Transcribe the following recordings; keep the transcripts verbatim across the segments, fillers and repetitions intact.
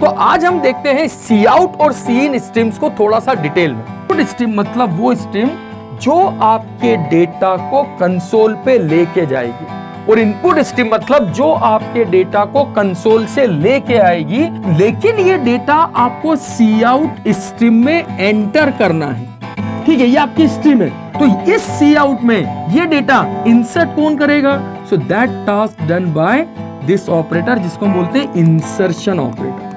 तो आज हम देखते हैं सी आउट और सी इन स्ट्रीम्स को थोड़ा सा डिटेल में। इनपुट स्ट्रीम मतलब वो स्ट्रीम जो आपके डेटा को कंसोल पे लेके जाएगी, और इनपुट स्ट्रीम मतलब जो आपके डेटा को कंसोल से लेके आएगी, लेकिन ये डेटा आपको सी आउट स्ट्रीम में एंटर करना है। ठीक है, ये आपकी स्ट्रीम है, तो इस सी आउट में ये डेटा इंसर्ट कौन करेगा? So that task done by this operator, जिसको हम बोलते हैं इंसर्शन ऑपरेटर।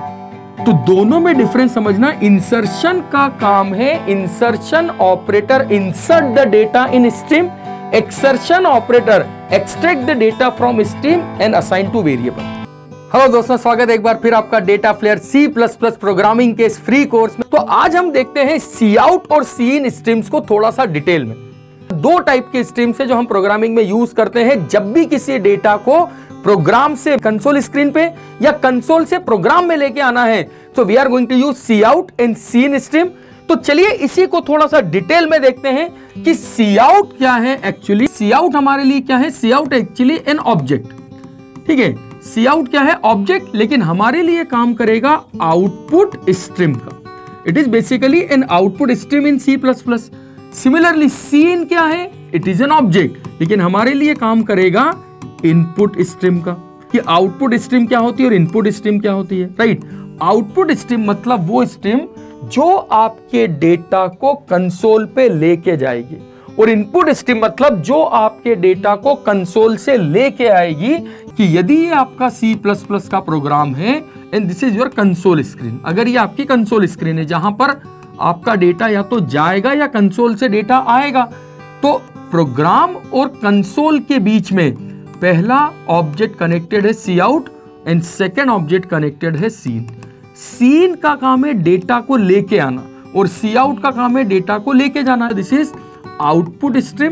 तो दोनों में डिफरेंस समझना। इंसर्शन का काम है insertion operator insert the data in stream, extraction operator extract the data from stream and assign to variable. Hello दोस्तों, स्वागत है एक बार फिर आपका data flair C plus plus programming के इस फ्री कोर्स में। तो आज हम देखते हैं सी आउट और सी इन स्ट्रीम्स को थोड़ा सा डिटेल में। दो टाइप के स्ट्रीम्स है जो हम प्रोग्रामिंग में यूज करते हैं जब भी किसी डेटा को प्रोग्राम से कंसोल स्क्रीन पे या कंसोल से प्रोग्राम में लेके आना है। तो we are going to use C out and C in stream. तो चलिए इसी को थोड़ा सा डिटेल में देखते हैं कि सी आउट क्या है। एक्चुअली सी आउट हमारे लिए क्या है? सी आउट एक्चुअली एन ऑब्जेक्ट। ठीक है, सी आउट क्या है? ऑब्जेक्ट, लेकिन हमारे लिए काम करेगा आउटपुट स्ट्रीम का। It is basically an output stream in C plus plus. Similarly C in क्या है? इट इज एन ऑब्जेक्ट, लेकिन हमारे लिए काम करेगा इनपुट स्ट्रीम का। कि आउटपुट स्ट्रीम क्या होती है और इनपुट स्ट्रीम क्या होती है, राइट? आउटपुट स्ट्रीम मतलब वो स्ट्रीम जो आपके डेटा को कंसोल पे लेके जाएगी, और इनपुट स्ट्रीम मतलब जो आपके डेटा को कंसोल से लेके आएगी। कि यदि ये आपका सी प्लस प्लस का प्रोग्राम है and this is your console screen, अगर ये आपकी कंसोल स्क्रीन है जहां पर आपका डेटा या तो जाएगा या कंसोल से डेटा आएगा, तो प्रोग्राम और कंसोल के बीच में पहला ऑब्जेक्ट कनेक्टेड है सी out and second object connected है सीन। सीन का काम है डेटा को लेके आना और सी आउट का काम है डेटा को लेके जाना। This is output stream.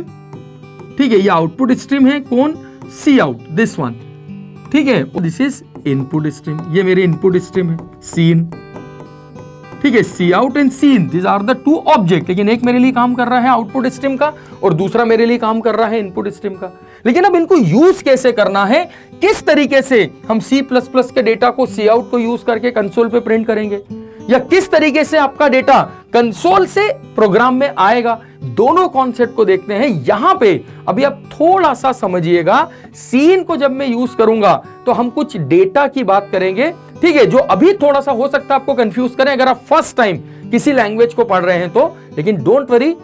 ठीक है, ये आउटपुट स्ट्रीम है कौन? C out, this one. ठीक है, दिस इज इनपुट स्ट्रीम, ये मेरे इनपुट स्ट्रीम है सीन। ठीक है, सी out and C in this are the two object, लेकिन एक मेरे लिए काम कर रहा है आउटपुट स्ट्रीम का और दूसरा मेरे लिए काम कर रहा है इनपुट स्ट्रीम का। लेकिन अब इनको यूज कैसे करना है, किस तरीके से हम सी प्लस प्लस के डेटा को सी आउट को यूज करके कंसोल पे प्रिंट करेंगे, या किस तरीके से आपका डेटा कंसोल से प्रोग्राम में आएगा, दोनों कॉन्सेप्ट को देखते हैं यहां पे। अभी आप थोड़ा सा समझिएगा, सीन को जब मैं यूज करूंगा तो हम कुछ डेटा की बात करेंगे, ठीक है, जो अभी थोड़ा सा हो सकता है आपको कंफ्यूज करें अगर आप फर्स्ट टाइम किसी लैंग्वेज को पढ़ रहे हैं तो। लेकिन डोंट वरी,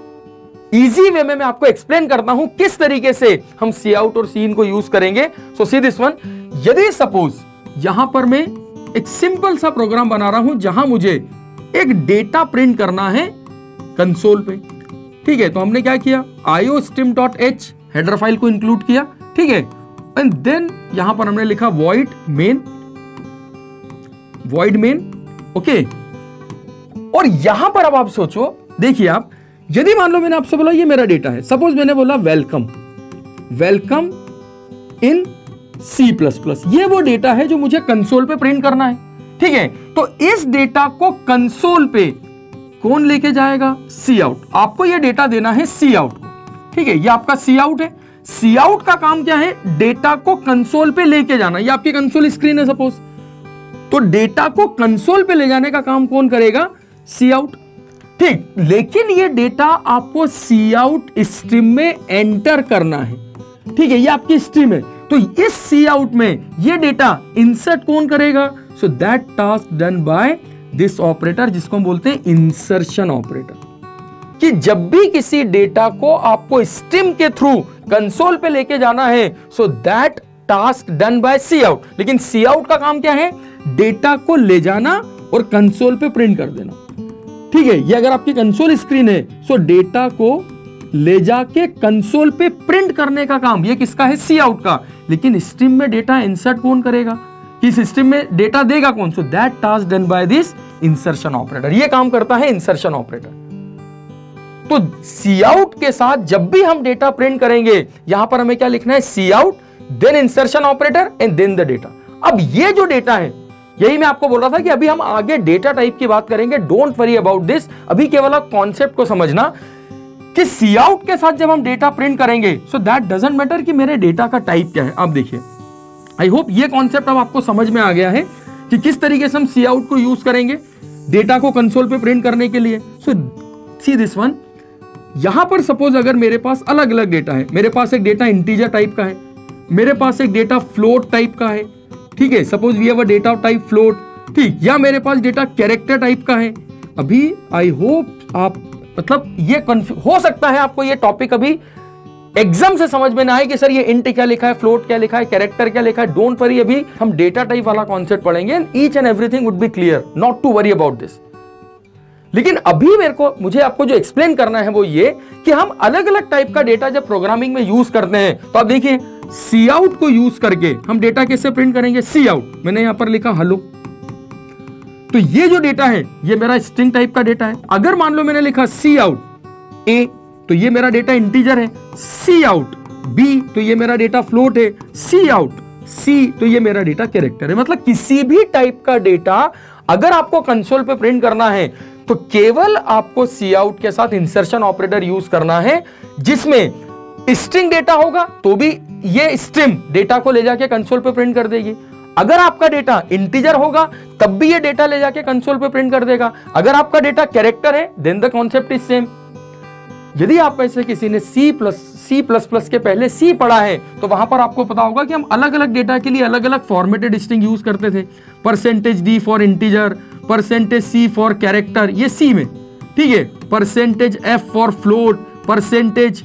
इजी वे में मैं आपको एक्सप्लेन करता हूं किस तरीके से हम सी आउट और सी इन को यूज करेंगे। So see this one. यदि सपोज यहां पर मैं एक सिंपल सा प्रोग्राम बना रहा हूं जहां मुझे एक डेटा प्रिंट करना है कंसोल पे। ठीक है, तो हमने क्या किया? Iostream dot H header file को इंक्लूड किया। ठीक है, एंड देन यहां पर हमने लिखा void main, void main. Okay, और यहां पर अब आप सोचो, देखिए आप, यदि मान लो मैंने आपसे बोला ये मेरा डेटा है, सपोज मैंने बोला welcome, welcome in C plus plus, ये वो डेटा है जो मुझे कंसोल पे प्रिंट करना है। ठीक है, तो इस डेटा को कंसोल पे कौन लेके जाएगा? C out. आपको ये डेटा देना है सी आउट को। ठीक है, ये आपका सी आउट है। सी आउट का काम क्या है? डेटा को कंसोल पे लेके जाना। ये आपकी कंसोल स्क्रीन है सपोज, तो डेटा को कंसोल पे ले जाने का काम कौन करेगा? C out. ठीक, लेकिन ये डेटा आपको सी आउट स्ट्रीम में एंटर करना है। ठीक है, ये आपकी स्ट्रीम है, तो इस सी आउट में ये डेटा इंसर्ट कौन करेगा? So that task done by this operator, जिसको हम बोलते हैं इंसर्शन ऑपरेटर। कि जब भी किसी डेटा को आपको स्ट्रीम के थ्रू कंसोल पे लेके जाना है, so that task done by C out. लेकिन सी आउट का काम क्या है? डेटा को ले जाना और कंसोल पे प्रिंट कर देना। ठीक है, ये अगर आपकी कंसोल स्क्रीन है, सो डेटा को ले जाके कंसोल पे प्रिंट करने का काम ये किसका है? सी आउट का। लेकिन स्ट्रीम में डेटा इंसर्ट कौन करेगा? कि सिस्टम में डेटा देगा कौन? So that task done by this insertion operator. ये काम करता है इंसर्शन ऑपरेटर। तो सी आउट के साथ जब भी हम डेटा प्रिंट करेंगे, यहां पर हमें क्या लिखना है? सी out then insertion operator and then the data. अब ये जो डेटा है, यही मैं आपको बोल रहा था कि अभी हम आगे डेटा टाइप की बात करेंगे। डोंट वरी अबाउट दिस, अभी केवल कॉन्सेप्ट को समझना कि सी आउट के साथ जब हम डेटा प्रिंट करेंगे, सो दैट डजंट मैटर कि मेरे डेटा का टाइप क्या है। आप देखिए, आई होप ये कॉन्सेप्ट अब आपको समझ में आ गया है कि किस तरीके से हम सी आउट को यूज करेंगे डेटा को कंसोल पे प्रिंट करने के लिए। सो सी दिस वन, यहां पर सपोज अगर मेरे पास अलग अलग डेटा है, मेरे पास एक डेटा इंटीजर टाइप का है, मेरे पास एक डेटा फ्लोट टाइप का है, ठीक है, suppose we have a data type float, ठीक, या मेरे पास डेटा कैरेक्टर टाइप का है। अभी आई होप आप मतलब ये हो सकता है आपको ये टॉपिक अभी एग्जाम से समझ में ना आए कि सर ये इंट क्या लिखा है, फ्लोट क्या लिखा है, कैरेक्टर क्या लिखा है। डोंट वरी, अभी हम डेटा टाइप वाला कॉन्सेप्ट पढ़ेंगे and each and everything would be clear, not to worry about this. लेकिन अभी मेरे को मुझे आपको जो एक्सप्लेन करना है वो ये कि हम अलग अलग टाइप का डेटा जब प्रोग्रामिंग में यूज करते हैं तो आप देखिए सी आउट को यूज करके हम डेटा कैसे प्रिंट करेंगे। सी आउट मैंने यहां पर लिखा हेलो, तो ये जो डेटा है ये मेरा स्ट्रिंग टाइप का डेटा है। अगर मान लो मैंने लिखा सी आउट ए तो ये मेरा डेटा इंटीजर है, सी आउट बी तो ये मेरा डेटा फ्लोट है, सी आउट सी तो ये मेरा डेटा कैरेक्टर है। मतलब किसी भी टाइप का डेटा अगर आपको कंसोल पे प्रिंट करना है तो केवल आपको सी आउट के साथ इंसर्शन ऑपरेटर यूज करना है, जिसमें स्ट्रिंग डेटा होगा तो भी ये स्ट्रिंग डेटा को ले जाके कंसोल पे प्रिंट कर देगी। अगर आपका डेटा इंटीजर होगा तब भी ये डेटा ले जाके कंसोल पे प्रिंट कर देगा। अगर आपका डेटा कैरेक्टर है then the concept is same. यदि आप में से किसी ने C plus C plus plus के पहले C पढ़ा है तो वहां पर आपको पता होगा कि हम अलग अलग डेटा के लिए अलग अलग फॉर्मेटेड स्ट्रिंग यूज करते थे। Percentage D for integer, percentage C for character, ये C में, ठीक है, percentage F for float, percentage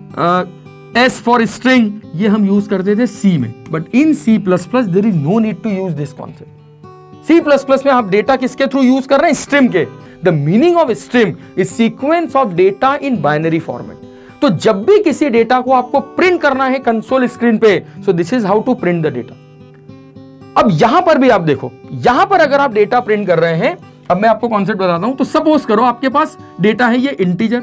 S for string, ये हम यूज करते थे C में। But in C plus plus there is no need to use this concept. C plus plus में आप डेटा किसके थ्रू यूज कर रहे हैं, स्ट्रिंग के। The meaning of string is sequence of data in binary format. तो जब भी किसी डेटा को आपको प्रिंट करना है कंसोल स्क्रीन पे, so this is how to print the data. अब यहां पर भी आप देखो, यहां पर अगर आप डेटा प्रिंट कर रहे हैं, अब मैं आपको कॉन्सेप्ट बताता हूं। तो सपोज करो आपके पास डेटा है ये integer,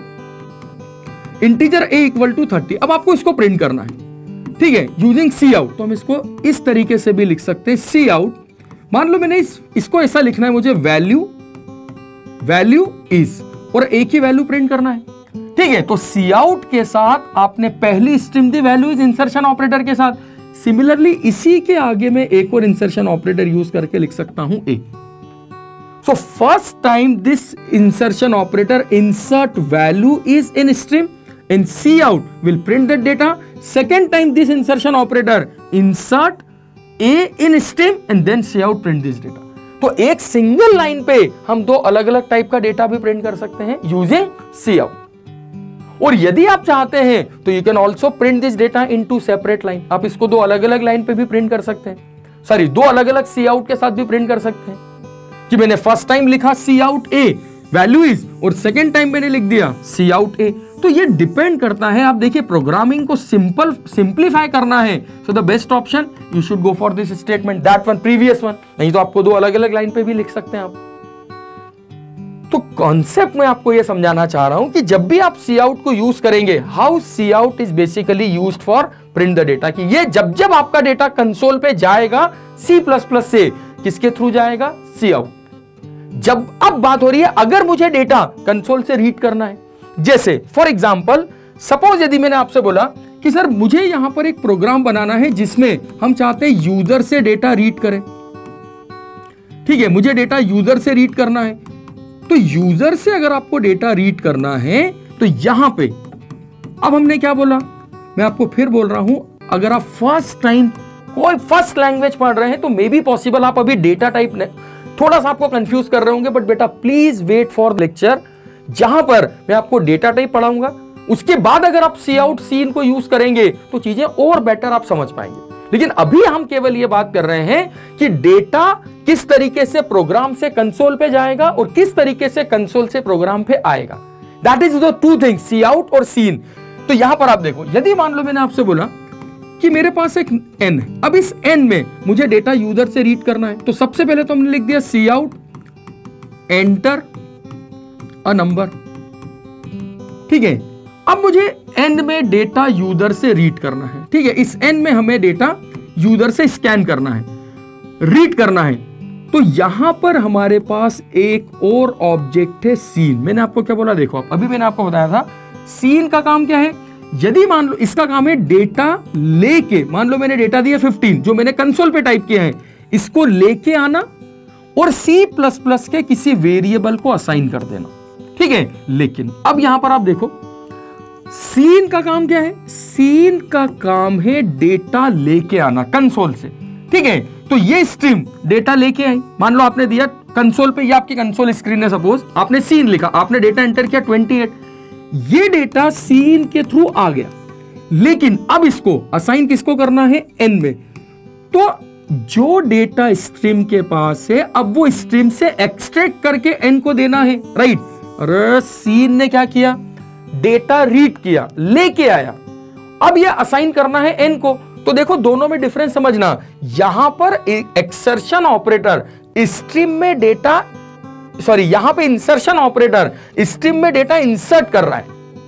integer a equal to thirty. अब आपको इसको प्रिंट करना है, ठीक है, यूजिंग सी आउट। तो हम इसको इस तरीके से भी लिख सकते हैं, सी आउट। मान लो मैंने इस, इसको ऐसा लिखना है, मुझे वैल्यू वैल्यू इज और एक ही वैल्यू प्रिंट करना है, ठीक है। तो सी आउट के साथ आपने पहली स्ट्रिंग दी वैल्यू इज इंसर्शन ऑपरेटर के साथ। सिमिलरली इसी के आगे मैं एक और इंसर्शन ऑपरेटर यूज करके लिख सकता हूं a. So first time this insertion operator insert value is in string and C out will print that data. Second time this insertion operator insert a in string and then C out print this data. तो एक single line पे हम दो अलग अलग type का data भी print कर सकते हैं यूजिंग सी आउट। और यदि आप चाहते हैं तो you can also print this data into separate line. आप इसको दो अलग अलग लाइन पे भी प्रिंट कर सकते हैं, सॉरी दो अलग अलग सी आउट के साथ भी प्रिंट कर सकते हैं कि मैंने फर्स्ट टाइम लिखा C out a value is और सेकेंड टाइम मैंने लिख दिया सी आउट ए। तो ये डिपेंड करता है, आप देखिए प्रोग्रामिंग को सिंपल सिंप्लीफाई करना है, so the best option you should go for this statement, that one, previous one. नहीं तो आपको दो अलग अलग लाइन पे भी लिख सकते हैं आप। तो कॉन्सेप्ट में आपको यह समझाना चाह रहा हूं कि जब भी आप सी आउट को यूज करेंगे, how cout is basically used for print the data, कि ये जब जब आपका डेटा कंसोल पे जाएगा सी प्लस प्लस से, किसके थ्रू जाएगा, सी आउट। जब अब बात हो रही है अगर मुझे डेटा कंसोल से रीड करना है, जैसे फॉर एग्जाम्पल सपोज यदि मैंने आपसे बोला कि सर मुझे यहां पर एक प्रोग्राम बनाना है जिसमें हम चाहते हैं यूजर से डेटा रीड करें, ठीक है, मुझे डेटा यूजर से रीड करना है। तो यूजर से अगर आपको डेटा रीड करना है तो यहां पे अब हमने क्या बोला, मैं आपको फिर बोल रहा हूं, अगर आप फर्स्ट टाइम कोई फर्स्ट लैंग्वेज पढ़ रहे हैं तो मे बी पॉसिबल आप अभी डेटा टाइप थोड़ा सा आपको कंफ्यूज कर रहे होंगे, बट बेटा प्लीज वेट फॉर लेक्चर जहां पर मैं आपको डेटा टाइप पढ़ाऊंगा। उसके बाद अगर आप सी आउट सीन को यूज करेंगे तो चीजें और बेटर आप समझ पाएंगे। लेकिन अभी हम केवल यह बात कर रहे हैं कि डेटा किस तरीके से प्रोग्राम से कंसोल पे जाएगा और किस तरीके से कंसोल से प्रोग्राम पे आएगा। That is the two things, cout और सीन। तो यहां पर आप देखो, यदि मान लो मैंने आपसे बोला कि मेरे पास एक एन है, अब इस एन में मुझे डेटा यूजर से रीड करना है, तो सबसे पहले तो हमने लिख दिया cout enter a number, ठीक है। अब मुझे एन में डेटा यूजर से रीड करना है, ठीक है, इस एन में हमें डेटा यूजर से स्कैन करना है, रीड करना है। तो यहां पर हमारे पास एक और ऑब्जेक्ट है सीन। मैंने आपको क्या बोला, देखो अभी मैंने आपको बताया था सीन का काम क्या है। यदि मान लो इसका काम है डेटा लेके, मान लो मैंने डेटा दिया फिफ्टीन जो मैंने कंसोल पे टाइप किया है, इसको लेके आना और सी प्लस प्लस के किसी वेरिएबल को असाइन कर देना, ठीक है। लेकिन अब यहां पर आप देखो, सीन का काम क्या है? सीन का काम है डेटा लेके आना कंसोल से, ठीक है। तो ये स्ट्रीम डेटा लेके आई, मान लो आपने दिया कंसोल पे, ये आपकी कंसोल स्क्रीन है, सपोज आपने सीन लिखा, आपने डेटा एंटर किया अट्ठाईस, ये डेटा सीन के थ्रू आ गया। लेकिन अब इसको असाइन किसको करना है? एन में। तो जो डेटा स्ट्रीम के पास है, अब वो स्ट्रीम से एक्सट्रैक्ट करके एन को देना है, राइट। अरे सीन ने क्या किया? डेटा रीड किया, लेके आया, अब ये असाइन करना है एन को। तो देखो दोनों में डिफरेंस समझना, यहां पर एक्सर्शन ऑपरेटर स्ट्रीम में डेटा, सॉरी यहां पे इंसर्शन ऑपरेटर स्ट्रीम में डेटा इंसर्ट कर रहा है,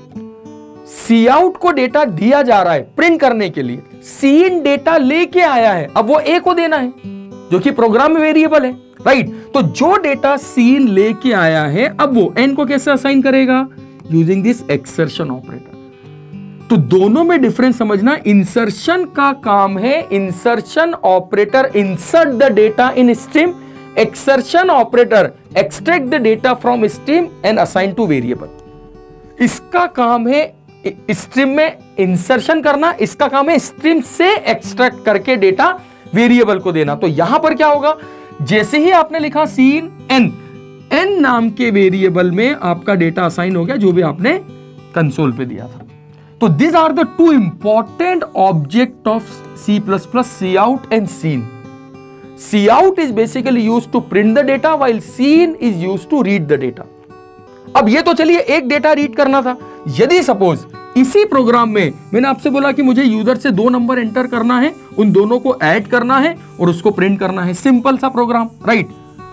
सी आउट को डेटा दिया जा रहा है प्रिंट करने के लिए, सीन डेटा लेके आया है, अब वो ए को देना है जो कि प्रोग्राम में वेरिएबल है, राइट। तो जो डेटा सीन लेके आया है, अब वो एन को कैसे असाइन करेगा? Using this extraction operator. तो दोनों में डिफरेंस समझना, इंसर्शन का काम है insertion operator insert the data in stream, extraction operator extract the data from stream and assign to variable. इसका काम है स्ट्रीम में इंसर्शन करना, इसका काम है स्ट्रीम से एक्सट्रैक्ट करके डेटा वेरिएबल को देना। तो यहां पर क्या होगा? जैसे ही आपने लिखा सीन एन, एन नाम के वेरिएबल में आपका डेटा असाइन हो गया जो भी आपने कंसोल पे दिया था। तो these are the two important object of C plus plus, cout and scene. Cout is basically used to print the data while scene is used to read the data. अब ये तो चलिए एक डेटा रीड करना था। यदि suppose इसी programme में मैंने आपसे बोला कि मुझे यूजर से दो नंबर एंटर करना है, उन दोनों को ऐड करना है और उसको प्रिंट करना है, सिंपल सा प्रोग्राम, राइट।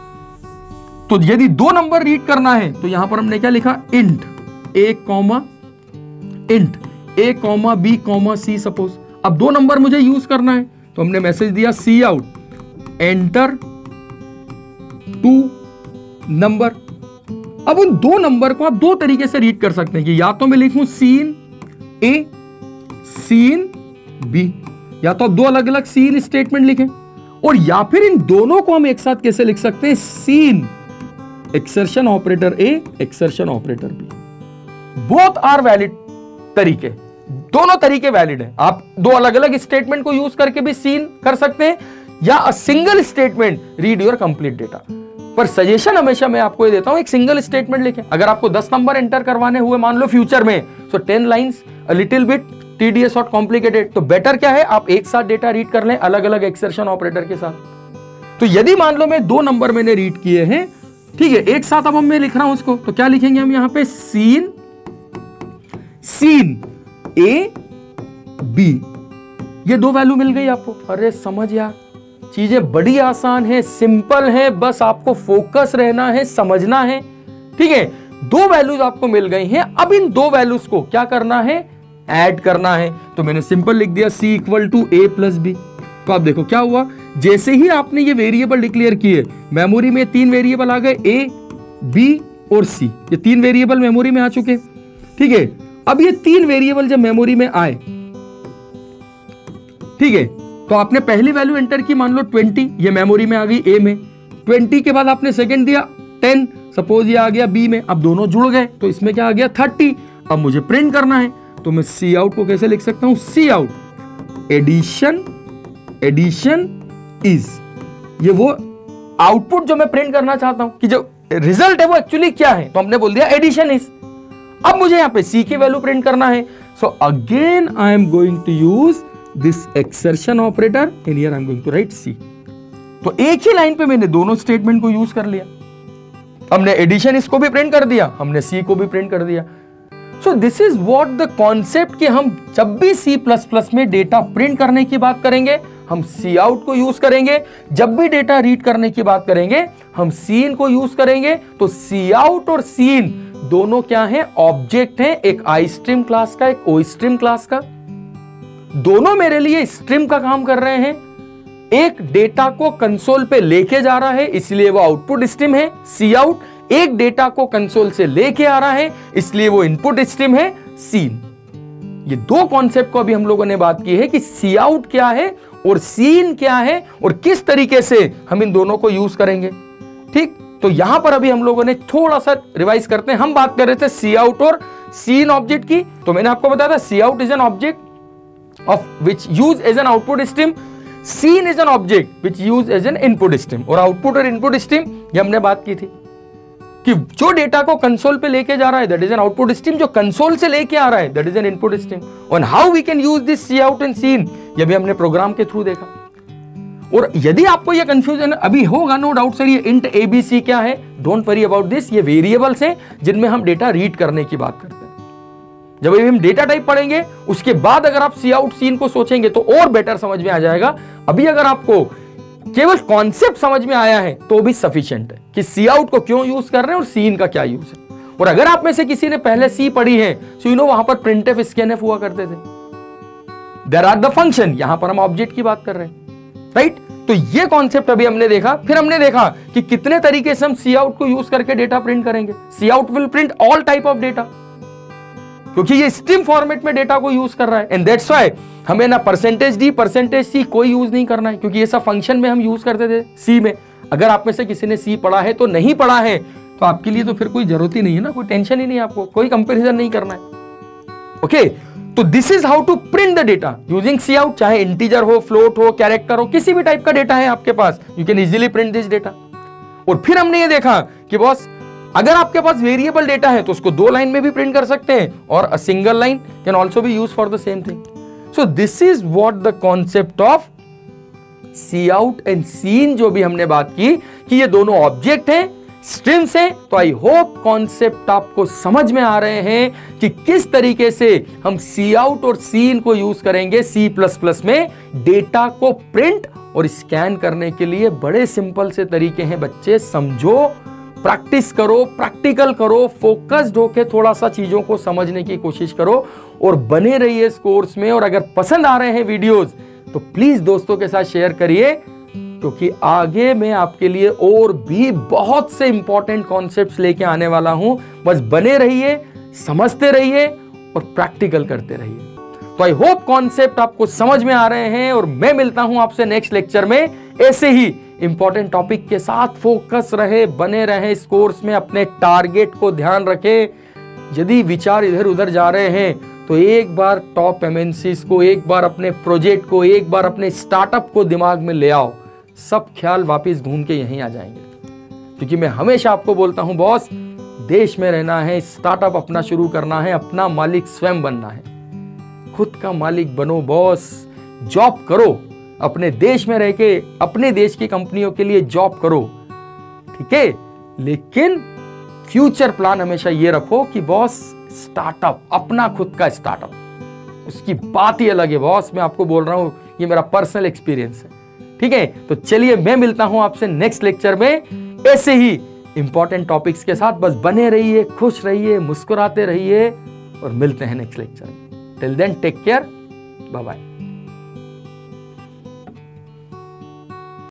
तो यदि दो नंबर रीड करना है तो यहां पर हमने क्या लिखा? Int a comma int a comma b comma c, suppose अब दो नंबर मुझे यूज करना है तो हमने मैसेज दिया cout enter two number. अब उन दो नंबर को आप दो तरीके से रीड कर सकते हैं कि या तो मैं लिखूं सीन ए सीन बी, या तो आप दो अलग अलग सीन स्टेटमेंट लिखें, और या फिर इन दोनों को हम एक साथ कैसे लिख सकते हैं? Cin extraction operator a extraction operator b. Both are valid तरीके, दोनों तरीके वैलिड है। आप दो अलग अलग स्टेटमेंट को यूज करके भी सीन कर सकते हैं, या a single statement read your complete data. पर सजेशन हमेशा मैं आपको ये देता हूं, एक सिंगल स्टेटमेंट लिखें। अगर आपको दस नंबर एंटर करवाने हुए मान लो फ्यूचर में, so ten lines a little bit tedious और कॉम्प्लिकेटेड, तो बेटर क्या है आप एक साथ डेटा रीड कर लें अलग अलग एक्सर्शन ऑपरेटर के साथ। तो यदि मान लो मैं दो नंबर मैंने रीड किए हैं, ठीक है, एक साथ अब हम मैं लिख रहा हूं उसको, तो क्या लिखेंगे हम यहां पे? सीन सीन ए बी, ये दो वैल्यू मिल गई आपको। अरे समझ यार, चीजें बड़ी आसान है, सिंपल है, बस आपको फोकस रहना है, समझना है, ठीक है। दो वैल्यूज आपको मिल गई हैं, अब इन दो वैल्यूज को क्या करना है? ऐड करना है। तो मैंने सिंपल लिख दिया c equal to a plus b. तो आप देखो क्या हुआ, जैसे ही आपने ये वेरिएबल डिक्लेयर किए, मेमोरी में तीन वेरिएबल आ गए, ए बी और सी, ये तीन वेरिएबल मेमोरी में आ चुके, ठीक है। अब ये तीन वेरिएबल जब मेमोरी में आए, ठीक है, तो आपने पहली वैल्यू एंटर की, मान लो ट्वेंटी, ये मेमोरी में आ गई ए में। ट्वेंटी के बाद आपने सेकंड दिया टेन, सपोज ये आ गया बी में, अब दोनों जुड़ गए तो इसमें क्या आ गया? थर्टी। अब मुझे प्रिंट करना है तो मैं सी आउट को कैसे लिख सकता हूं? Cout addition addition is, ये वो आउटपुट जो मैं प्रिंट करना चाहता हूं कि जो रिजल्ट है वो एक्चुअली क्या है, तो हमने बोल दिया एडिशन इज। अब मुझे यहां पे सी की वैल्यू प्रिंट करना है, so again I am going to use this extraction operator and here I am going to write c. तो एक ही लाइन पे मैंने दोनों स्टेटमेंट को यूज कर लिया। हमने एडिशन इसको भी प्रिंट कर दिया, हमने सी को भी प्रिंट कर दिया। So this is what the concept कि हम जब भी सी प्लस प्लस में डेटा प्रिंट करने की बात करेंगे हम सी आउट को यूज करेंगे, जब भी डेटा रीड करने की बात करेंगे हम सीन को यूज करेंगे। तो सी आउट और सीन दोनों क्या है? ऑब्जेक्ट है, एक आई स्ट्रीम क्लास का, एक ओ स्ट्रीम क्लास का। दोनों मेरे लिए स्ट्रीम का काम कर रहे हैं। एक डेटा को कंसोल पे लेके जा रहा है इसलिए वो आउटपुट स्ट्रीम है सी आउट, एक डेटा को कंसोल से लेके आ रहा है इसलिए वो इनपुट स्ट्रीम है सीन। ये दो कॉन्सेप्ट को अभी हम लोगों ने बात की है कि सी आउट क्या है और सीन क्या है और किस तरीके से हम इन दोनों को यूज करेंगे। ठीक, तो यहां पर अभी हम लोगों ने थोड़ा सा रिवाइज करते हैं। हम बात कर रहे थे सी आउट और सी इन ऑब्जेक्ट की। तो मैंने आपको बताया था cout is an object of which use as an output stream, cin is an object which use as an input stream. और आउटपुट और इनपुट स्ट्रीम ये हमने बात की थी कि जो डेटा को कंसोल पे लेके जा रहा है that is an output stream, जो कंसोल से लेके आ रहा है that is an input stream. और how we can use this C out and सी इन, ये भी हमने प्रोग्राम के थ्रू देखा। और यदि आपको ये कंफ्यूजन अभी होगा, नो डाउट सर ये इंट एबीसी क्या है, डोंट वरी अबाउट दिस, ये वेरिएबल्स हैं जिनमें हम डेटा रीड करने की बात करते हैं। जब हम डेटा टाइप पढ़ेंगे उसके बाद अगर आप सी आउट सी इन को सोचेंगे तो और बेटर समझ में आ जाएगा। अभी अगर आपको केवल कॉन्सेप्ट समझ में आया है तो भी सफिशिएंट है कि सी आउट को क्यों यूज कर रहे हैं और सी इन का क्या यूज है। और अगर आप में से किसी ने पहले सी पढ़ी है सो यू नो वहां पर प्रिंटफ स्कैनफ हुआ करते थे, देयर आर द फंक्शन, यहां पर हम ऑब्जेक्ट की बात कर रहे हैं, राइट। तो ये कॉन्सेप्ट अभी हमने देखा। फिर हमने देखा कि कितने तरीके से हम सी आउट को यूज करके डेटा प्रिंट करेंगे। सी out will print all type of data, क्योंकि ये स्ट्रीम फॉर्मेट में डेटा को यूज कर रहा है। एंड दैट्स व्हाई हमें ना परसेंटेज डी परसेंटेज सी कोई यूज नहीं करना है, क्योंकि ये सब फंक्शन में हम यूज करते थे सी में। अगर आप में से किसी ने सी पढ़ा है तो नहीं पढ़ा है तो आपके लिए तो फिर कोई जरूरत ही नहीं है ना, कोई टेंशन ही नहीं है, आपको कोई कंपेरिजन नहीं करना है। ओके, तो this is how to print the data using cout. चाहे इंटीजर हो, फ्लोट हो, कैरेक्टर हो, किसी भी टाइप का डेटा है आपके पास, you can easily print this data. और फिर हमने ये देखा कि बॉस अगर आपके पास वेरिएबल डेटा है तो उसको दो लाइन में भी प्रिंट कर सकते हैं, और a single line can also be use for the same thing. So this is what the concept of C out and सी इन जो भी हमने बात की कि ये दोनों ऑब्जेक्ट हैं, स्ट्रीम्स हैं। तो आई होप कॉन्सेप्ट आपको समझ में आ रहे हैं कि किस तरीके से हम सी आउट और सी इन को यूज करेंगे सी प्लस प्लस में डेटा को प्रिंट और स्कैन करने के लिए। बड़े सिंपल से तरीके हैं बच्चे, समझो, प्रैक्टिस करो, प्रैक्टिकल करो, फोकस्ड होके थोड़ा सा चीजों को समझने की कोशिश करो और बने रहिए इस कोर्स में। और अगर पसंद आ रहे हैं वीडियोस तो प्लीज दोस्तों के साथ शेयर करिए, क्योंकि आगे मैं आपके लिए और भी बहुत से इंपॉर्टेंट कॉन्सेप्ट्स लेके आने वाला हूं। बस बने रहिए, समझते रहिए और प्रैक्टिकल करते रहिए। तो आई होप कॉन्सेप्ट आपको समझ में आ रहे हैं और मैं मिलता हूं आपसे नेक्स्ट लेक्चर में ऐसे ही इंपॉर्टेंट टॉपिक के साथ। फोकस रहे, बने रहे इस कोर्स में, अपने टारगेट को ध्यान रखें। यदि विचार इधर उधर जा रहे हैं तो एक बार टॉप एमएनसीज को, एक बार अपने प्रोजेक्ट को, एक बार अपने स्टार्टअप को दिमाग में ले आओ, सब ख्याल वापस घूम के यहीं आ जाएंगे। क्योंकि मैं हमेशा आपको बोलता हूं बॉस, देश में रहना है, स्टार्टअप अपना शुरू करना है, अपना मालिक स्वयं बनना है। खुद का मालिक बनो बॉस, जॉब करो, अपने देश में रह के अपने देश की कंपनियों के लिए जॉब करो, ठीक है। लेकिन फ्यूचर प्लान हमेशा ये रखो कि बॉस स्टार्टअप, अपना खुद का स्टार्टअप, उसकी बात ही अलग है बॉस। मैं आपको बोल रहा हूं, ये मेरा पर्सनल एक्सपीरियंस है, ठीक है। तो चलिए मैं मिलता हूं आपसे नेक्स्ट लेक्चर में ऐसे ही इंपॉर्टेंट टॉपिक्स के साथ। बस बने रहिए, खुश रहिए, मुस्कुराते रहिए और मिलते हैं नेक्स्ट लेक्चर में। Till then take care, bye bye.